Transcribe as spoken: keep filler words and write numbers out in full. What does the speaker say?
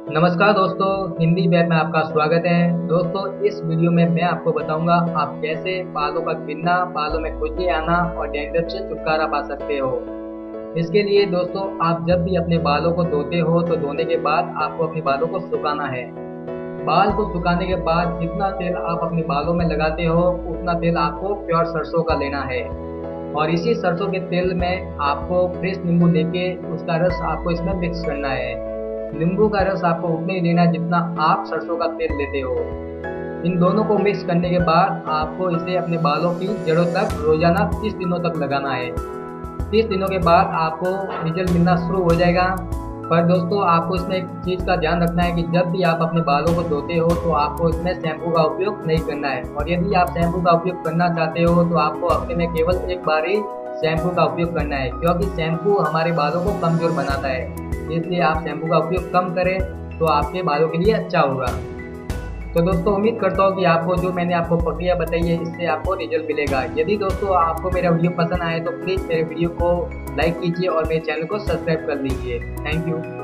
नमस्कार दोस्तों, हिंदी वेब में आपका स्वागत है। दोस्तों, इस वीडियो में मैं आपको बताऊंगा आप कैसे बालों का गिरना, बालों में खुजली आना और डैंड्रफ से छुटकारा पा सकते हो। इसके लिए दोस्तों, आप जब भी अपने बालों को धोते हो तो धोने के बाद आपको अपने बालों को सुखाना है। बाल को सुखाने के बाद जितना तेल आप अपने बालों में लगाते हो उतना तेल आपको प्योर सरसों का लेना है और इसी सरसों के तेल में आपको फ्रेश नींबू लेके उसका रस आपको इसमें मिक्स करना है। नींबू का रस आपको उतना ही लेना है जितना आप सरसों का तेल लेते हो। इन दोनों को मिक्स करने के बाद आपको इसे अपने बालों की जड़ों तक रोजाना तीस दिनों तक लगाना है। तीस दिनों के बाद आपको रिजल्ट मिलना शुरू हो जाएगा। पर दोस्तों, आपको इसमें एक चीज़ का ध्यान रखना है कि जब भी आप अपने बालों को धोते हो तो आपको इसमें शैम्पू का उपयोग नहीं करना है और यदि आप शैम्पू का उपयोग करना चाहते हो तो आपको हफ्ते में केवल एक बार ही शैम्पू का उपयोग करना है, क्योंकि शैम्पू हमारे बालों को कमज़ोर बनाता है। इसलिए आप शैम्पू का उपयोग कम करें तो आपके बालों के लिए अच्छा होगा। तो दोस्तों, उम्मीद करता हूँ कि आपको जो मैंने आपको प्रक्रिया बताई है इससे आपको रिजल्ट मिलेगा। यदि दोस्तों आपको मेरा वीडियो पसंद आए तो प्लीज़ मेरे वीडियो को लाइक कीजिए और मेरे चैनल को सब्सक्राइब कर लीजिए। Thank you.